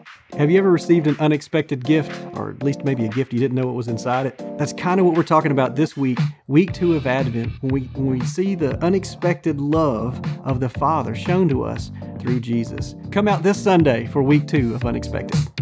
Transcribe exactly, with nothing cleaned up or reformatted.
Have you ever received an unexpected gift, or at least maybe a gift you didn't know what was inside it? That's kind of what we're talking about this week, week two of Advent, when we, when we see the unexpected love of the Father shown to us through Jesus. Come out this Sunday for week two of Unexpected.